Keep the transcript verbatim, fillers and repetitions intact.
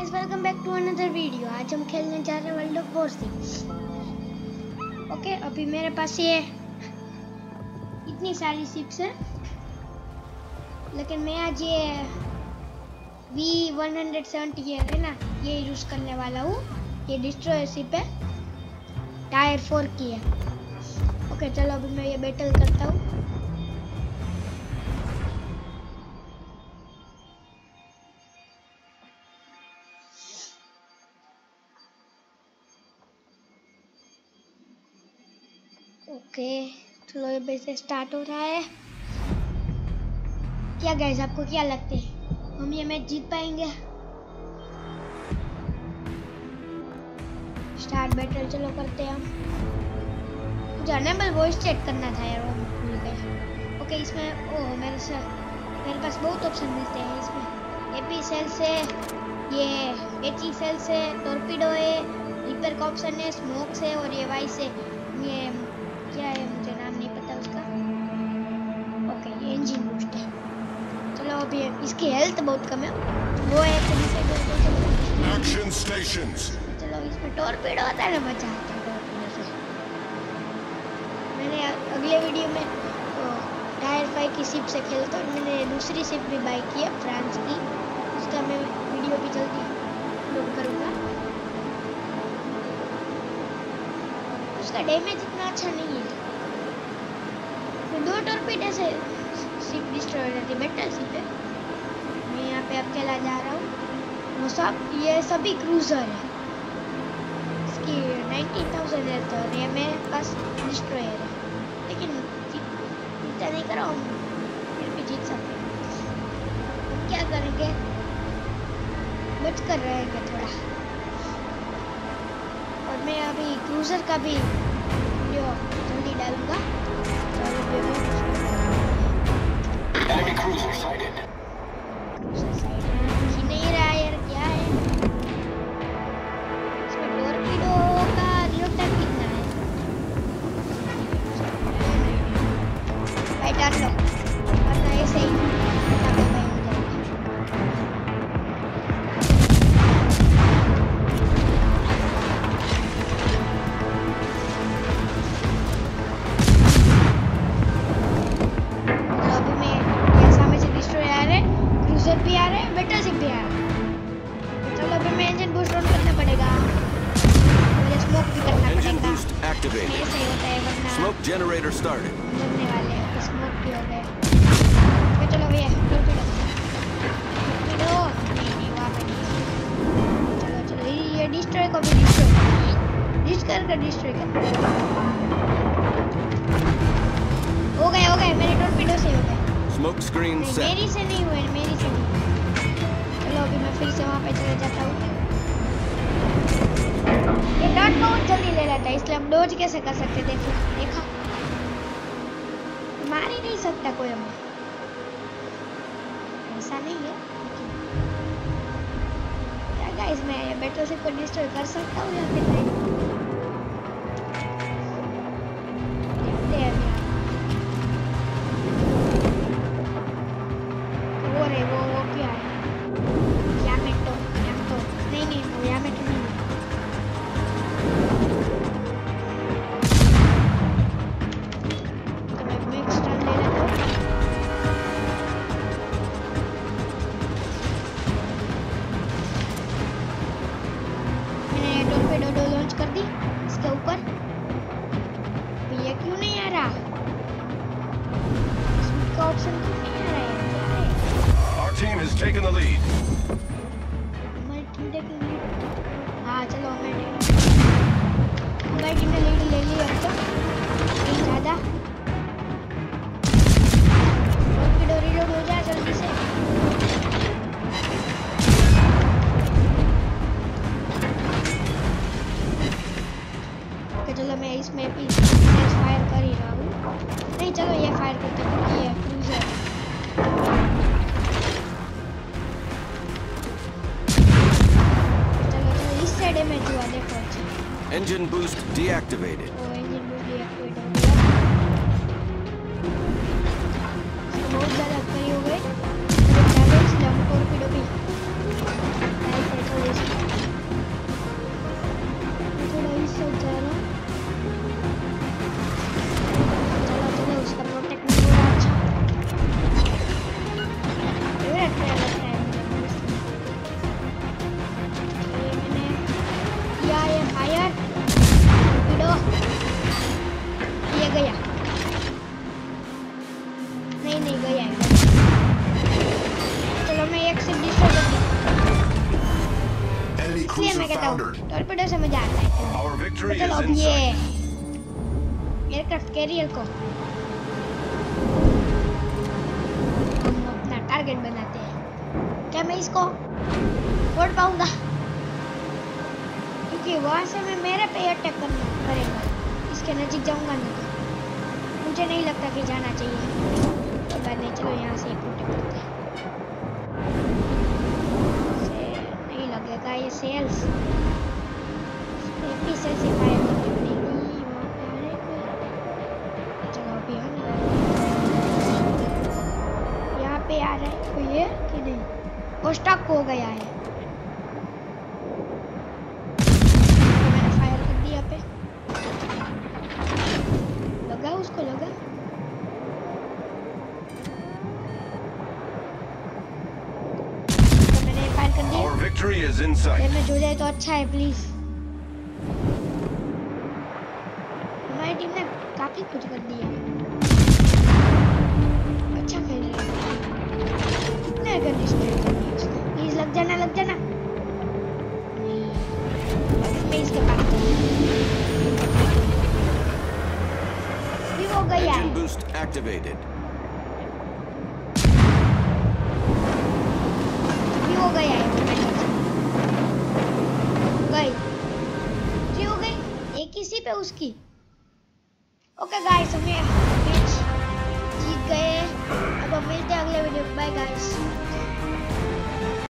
Guys, welcome back to another video. आज हम खेलने जा रहे हैं वर्ल्ड ऑफ वॉरशिप। ओके, अभी मेरे पास ये इतनी सारी शिप्स हैं, लेकिन मैं आज ये वी वन सेवेंटी है ना, ये यूज करने वाला हूँ। ये डिस्ट्रॉयर शिप है, टायर फोर की है। ओके चलो, अभी मैं ये बैटल करता हूँ। ओके चलो, ये बेस स्टार्ट हो रहा है। क्या गाइस, आपको क्या लगता है हम ये मैच जीत पाएंगे? स्टार्ट बैटल चलो करते हैं हम। मुझे अनेबल वॉइस चेक करना था यार, वो भूल गया। ओके, इसमें ओह मेरे से मेरे पास बहुत ऑप्शन मिलते हैं इसमें। एपी सेल से, ये एची सेल से, टॉर्पीडो है, रिपेयर का ऑप्शन है, स्मोक से, और ये वाई से ये क्या है मुझे नाम नहीं पता उसका। ओके, ये इंजन बूस्ट है। चलो, अभी इसकी हेल्थ बहुत कम है, वो है एक्शन स्टेशंस। चलो, इसमें टॉर्पीडो होता है ना, बचा आता है टॉर्पीडो से। मैंने अगले वीडियो में तो टायर फाइव की शिप से खेलता हूँ। मैंने दूसरी शिप भी बाई की है, फ्रांस की। उसका मैं वीडियो भी जल्दी अपलोड करूँगा। उसका डैमेज इतना अच्छा नहीं है। तो दो टॉर्पीडो से शिप डिस्ट्रॉय हो जाती है, बैटल शिप है। मैं यहाँ पे अकेला जा रहा हूँ। वो सब ये सभी क्रूजर है। इसकी नाइनटीन थाउजेंड है, तो ये मेरे पास डिस्ट्रॉयर है, लेकिन चिंता नहीं करो, हम फिर भी जीत सकते हैं। क्या करेंगे, बच कर रहेंगे थोड़ा। और मैं अभी क्रूजर का भी वीडियो जल्दी डालूंगा। Enemy cruiser sighted. Cruiser side ही नहीं रहा यार, क्या है इसमें? टॉर्पीडो का रिलोड टाइम कितना है भाई? डाल लो, वरना ऐसे ही भाई हो जाएगा। भी आ रहे हैं, बैटल शिप भी आ रहा है। चलो, अभी मैं इंजन बूस्ट ऑन करना पड़ेगा, मुझे स्मोक भी करना पड़ेगा। Engine boost activated. ऐसे ही होता है, वरना Smoke generator started. मरने वाले हैं। तो स्मोक भी हो गए। तो चलो भैया, टॉर्पीडो टॉर्पीडो नहीं नहीं वहाँ पे नहीं। चलो चलो, ये डिस्ट्रॉय को भी डिस्ट्रॉय डिस्ट्रॉय कर डिस्ट्रॉय कर हो गए हो गए मेरे टॉर्पीडो से हो गए। Smoke screen set. मेरी से नहीं हुए, मेरी से नहीं। चलो, अभी मैं फिर से वहाँ पे चले जाता हूँ। ये डॉट बहुत जल्दी ले लेता है, इसलिए हम डोज कैसे कर सकते? देखो देखा, मार ही नहीं सकता कोई हमें, ऐसा नहीं है। क्या गाइस, मैं बैटल शिप को डिस्ट्रॉय कर सकता हूँ या फिर नहीं? देखते हैं। वो वो क्या है? यामेटो यामेटो नहीं नहीं वो यामेटो नहीं है। तो मैं मिक्स टर्न ले लेता हूँ। मैंने टॉर्पेडो डो लॉन्च कर दी इसके ऊपर। ये क्यों नहीं आ रहा? इसका ऑप्शन क्यों नहीं आ रहा है? Team has taken the lead. हमारी टीम taking lead। हाँ चलो, हमारी हमारी टीम ने लीड ले ली अब तो नहीं ज़्यादा। टॉर्पीडो रीलोड हो जाए जल्दी से। ओके चलो, मैं इसमें भी फायर कर ही रहा हूँ। नहीं चलो, ये फायर करते हैं क्योंकि ये क्रूजर है। डैमेज हुआ देखो। अच्छा, Engine boost deactivated. ओ इंजन बूस्ट डीएक्टिवेट हो गया। बहुत ज़्यादा कई हो गए डैमेज। हम टॉर्पीडो भी बताऊं, टॉर्पेडो से मजा आता है। Our victory चलो is अब in ये sight. एयरक्राफ्ट कैरियर को हम अपना टारगेट बनाते हैं। क्या मैं इसको फोड़ पाऊंगा? क्योंकि वहां से मैं मेरे पे अटैक करना करेगा, इसके नजीक जाऊंगा नहीं तो मुझे नहीं लगता कि जाना चाहिए। तो बाद नहीं, चलो यहाँ से प्रोटेक्ट करते हैं। नहीं लगेगा ये सेल्स, एपी सेल से फायर करनी पड़ेगी। वहाँ पे आ रहे कोई? चलो अभी है ना, यहाँ पे आ रहा है कोई है कि नहीं? वो स्टक हो गया है। तो मैंने फायर कर दिया पे, लगा उसको, लगा। तो मैंने फायर कर दिया। Our victory is in sight. Damage हो जाए तो अच्छा है प्लीज। हमारी टीम ने काफी कुछ कर दिया, अच्छा खेल रही है। कितने गन डिस्ट्रॉय कर दिए उसने। प्लीज लग जाना, लग जाना। नहीं, मैं इसके पास भी हो गया है। Engine boost activated. भी हो गया है। गई जी, हो गई एक किसी पे उसकी। ओके गाइस, हमें मैच जीत गए। अब हम मिलते हैं अगले वीडियो में। Bye guys.